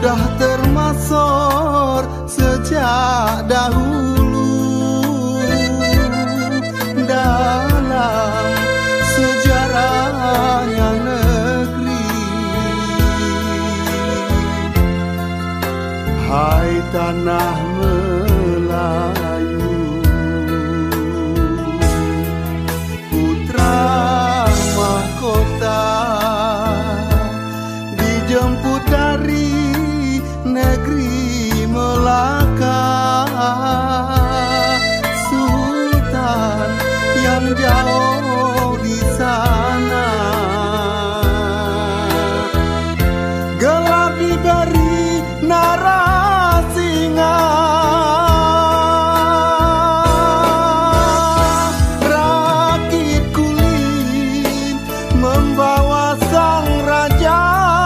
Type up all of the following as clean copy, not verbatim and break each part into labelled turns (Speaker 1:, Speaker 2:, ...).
Speaker 1: sudah termasuk sejak dahulu dalam sejarahnya negeri. Hai tanah Melayu, putra mahkota dijemput dari negeri Melaka. Sultan yang jauh di sana, gelap diberi Narasinga. Rakit kulit membawa sang raja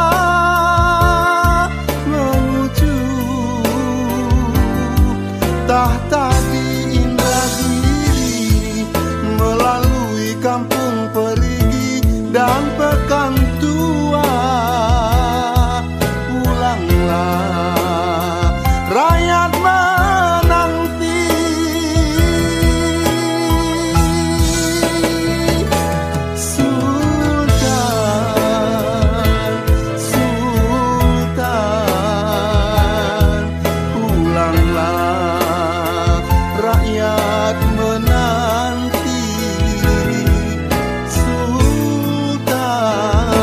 Speaker 1: menuju tahta di Indragiri, melalui kampung Perigi dan Pekan Tua. Pulanglah rakyat menanti, Sultan, Sultan. Pulanglah rakyat menanti, Sultan.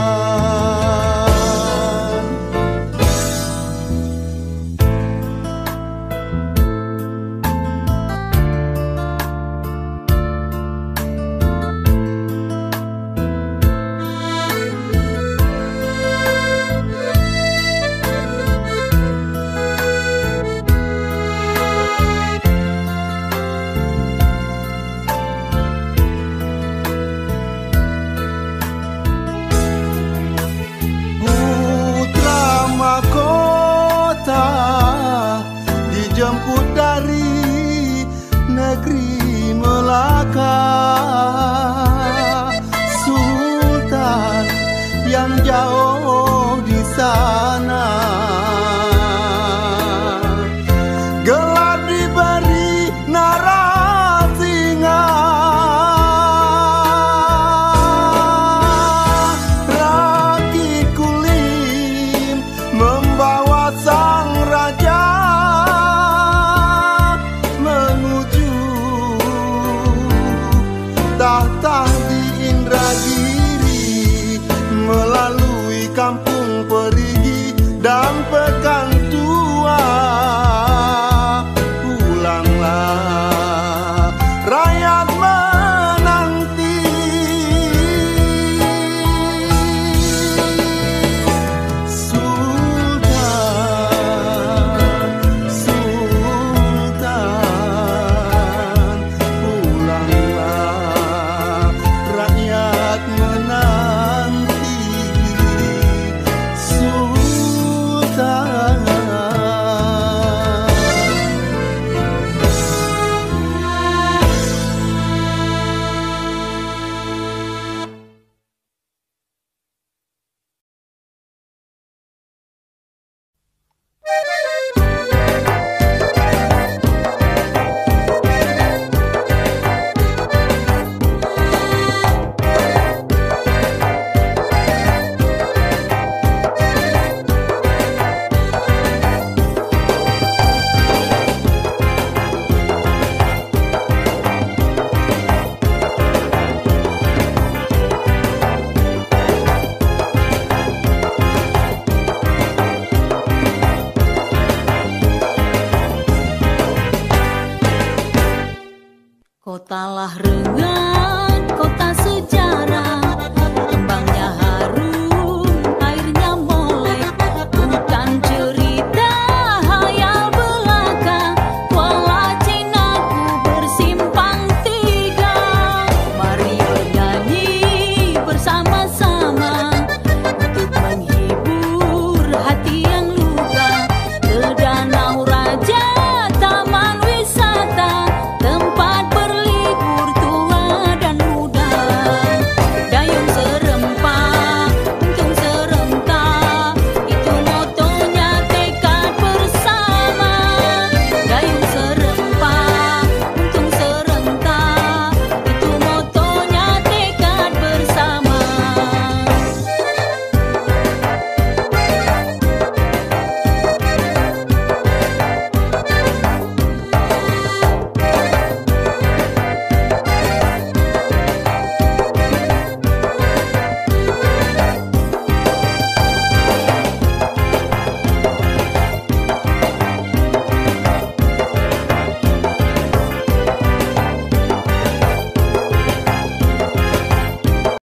Speaker 1: Putra mahkota dijemput dari negeri Melaka. Sultan yang jauh di sana, gelap diberi Narasinga. Rakit kulim membawa sang raja menuju tahta di Indragiri, melalui kampung Perigi dan Pekan Tua. Pulanglah rakyat menanti, Sultan, Sultan. Pulanglah rakyat menanti, Sultan.
Speaker 2: Kotalah